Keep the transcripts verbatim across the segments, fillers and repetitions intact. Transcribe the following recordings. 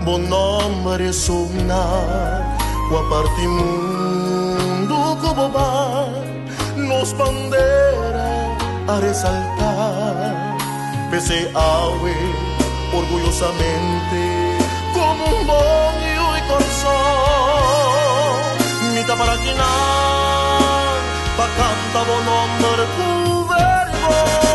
bom nome sonar, o a parte mundo como va, nos bandeira a resaltar, pese aue orgullosamente como un moño y corazón, mita para quinar, pa canta bom nome tu verbo,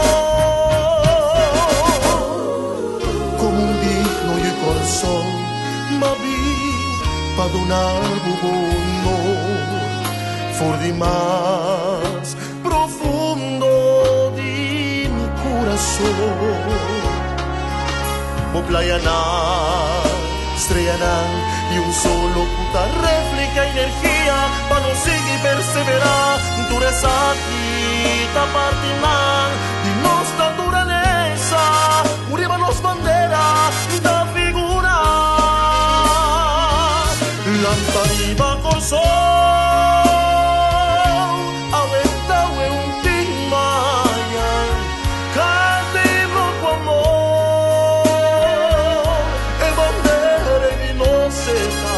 como un digno y corazón, ma vi pa donar bubono, for di más profundo di mi corazón. O playa na, estrella na, y un solo puta réplica energía pa no seguir perseverar. Dureza quita parte man, y nos da duranesa, muriba nos bandera da figura. Lantariba corazón, aventa we un timaya, cante roco amor, e bandera e vinoceta,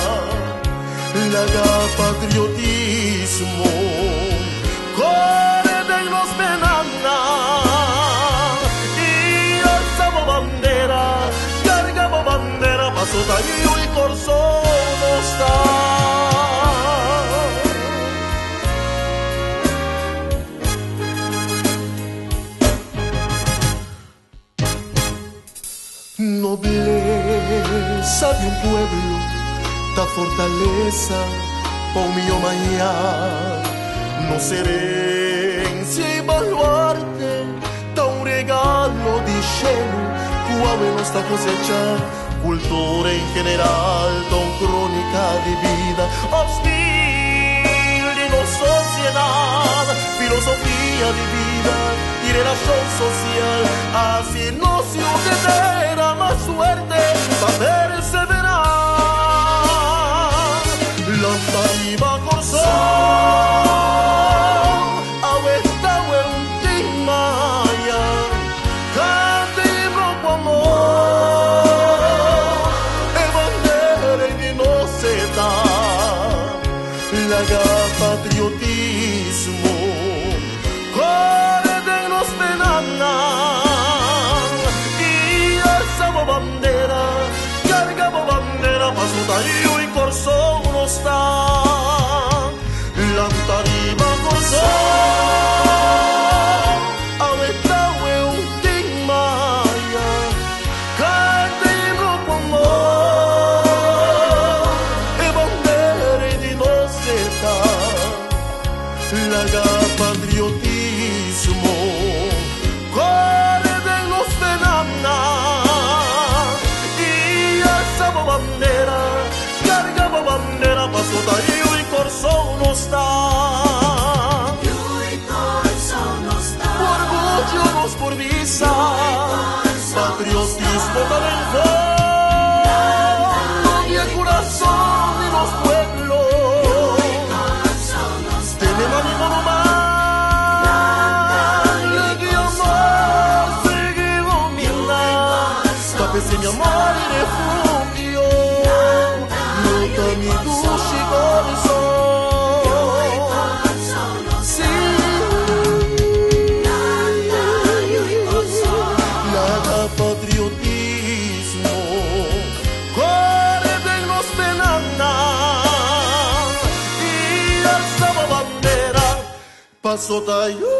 laga patriotismo, core de los benana, y alzamos bandera, cargamos bandera, paso tallo y corso no está. Nobleza de un pueblo, ta fortaleza, pa' un mío mañana, no herencia y baluarte, ta un regalo de cielo, cuave nuestra cosecha, cultura en general, ta un crónica de vida, hostil de no sociedad, filosofía de vida y relación social, así no se obtendrá más suerte para perseverar. Lantariba corazón, ahuesta un timaya, cante y roco amor, e bandera y vinoceta, laga patriotismo, core de los benana, y alzamos bandera, cargamos bandera, paso tallo y corso no está. Lantariba corazón, aventa we un timaya, cante y roco amor, e bandera y vinoceta, laga patriotismo, core de los benana, y alzamos bandera, cargamos bandera, paso tallo y corso no está. Orgullo nos por visa, patriotismo también fondo y el corazón de los pueblos. Tenemos ánimo nomás, y que amor sigue dominando, tapese mi amor y refugio, nota mi ducha y corazón. Patriotismo, core de los benana, y alzamos bandera, paso tallo